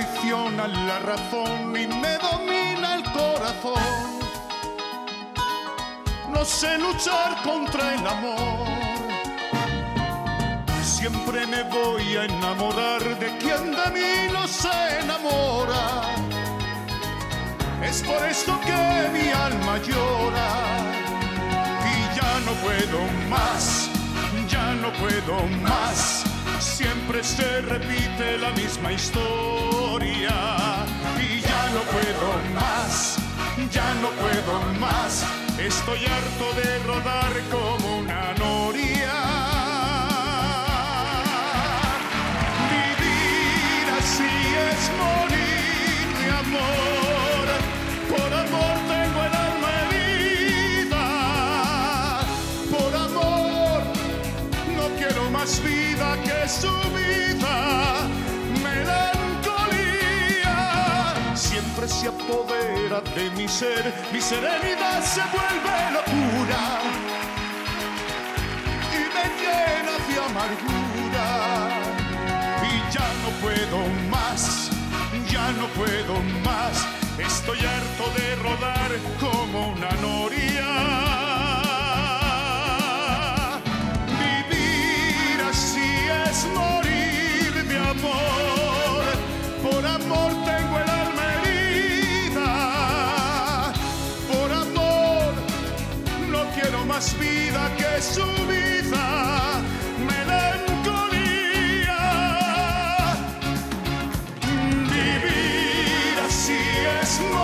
traiciona la razón y me domina el corazón. No sé luchar contra el amor. Siempre me voy a enamorar de quien de mí no se enamora. Es por esto que mi alma llora. Y ya no puedo más, ya no puedo más. Siempre se repite la misma historia. Y ya no puedo más, ya no puedo más. Estoy harto de rodar como una noria. Vivir así es morir, mi amor. Por amor tengo el alma herida. Por amor no quiero más vida que su vida. Melancolía siempre se apodera de mi ser. Mi serenidad se vuelve locura y me llena de amargura. Y ya no puedo más, ya no puedo más. Estoy harto de rodar como una noria. Vivir así es morir de amor. Por amor tengo el alma herida. Por amor no quiero más vida que su vida. Melancolía. Vivir así es morir.